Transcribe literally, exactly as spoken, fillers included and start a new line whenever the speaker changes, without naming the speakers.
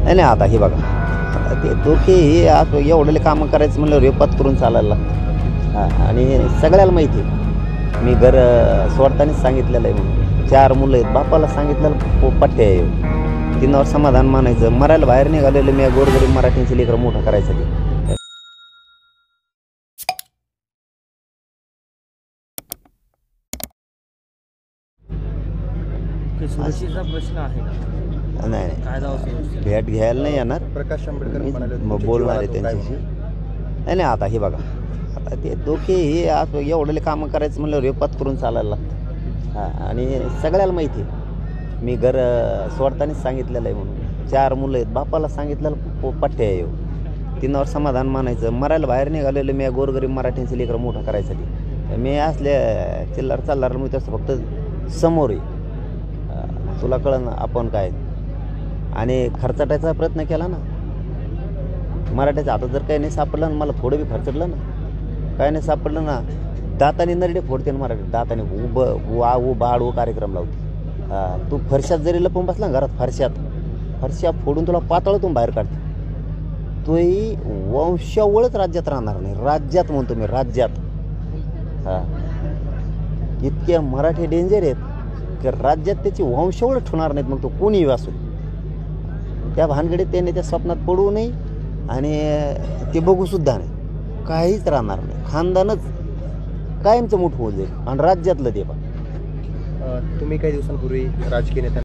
नाही नाही आता हे बघा, आता ते दोघे हे असं एवढले कामं करायचं म्हणलं रेपात करून चालायला हां. आणि सगळ्याला माहिती आहे मी घर अ, सोडतानाच सांगितलेलं आहे म्हणून. चार मुलं आहेत, बापाला सांगितलेलं पो पठ्ठे आहे, तिनावर समाधान मानायचं. मरायला बाहेर निघालेलं मी गोरगरीब मराठींचे लेकरं मोठं करायसाठी.
सुरक्षेचा प्रश्न आहे का?
नाही नाही
काय जावं सुरक्षित?
भेट घ्यायला नाही येणार,
प्रकाश आंबेडकर
मी
म्हणाले
मग बोलणार आहे त्यांच्याशी. नाही नाही आता हे बघा, आता ते दोघे हे असं एवढले कामं करायचं म्हणलं रेपात करून चालायला हां. आणि सगळ्याला माहिती आहे मी घर अ, सोडतानाच सांगितलेलं आहे म्हणून. चार मुलं आहेत, बापाला सांगितलेलं पो पठ्ठे आहे, तिनावर समाधान मानायचं. मरायला बाहेर निघालेलं मी गोरगरीब मराठींचे लेकरं मोठं करायसाठी. मी असल्या चिल्लार चालणार मी तसं फक्त समोर आहे, तुला कळलं ना आपण काय. आणि खर्चाटायचा प्रयत्न केला ना मराठ्याच्या हातात, जर काही नाही सापडलं ना, मला थोडं बी खर्चटलं ना, काय नाही सापडलं ना, दाताने नरडे फोडते ना मराठी, दाताने उभं वा उ बाड उ कार्यक्रम लावते. हां, तू फरशात जरी लपून बसला ना घरात, फरशात फरशा फोडून तुला पातळतून बाहेर काढते. तोही वंशावळच राज्यात राहणार नाही, राज्यात म्हणतो मी, राज्यात. हां, इतके मराठी डेंजर आहेत की राज्यात त्याची वंशावळ ठेवणार नाहीत, मग तो कोणीही असू. त्या भानगडीत त्याने त्या स्वप्नात पडू नये आणि ते बघूसुद्धा नाही, काहीच राहणार नाही. खानदानच कायमचं मोठं होऊ जाईल आणि राज्यातलं ते पण.
तुम्ही काही दिवसांपूर्वी राजकीय नेत्या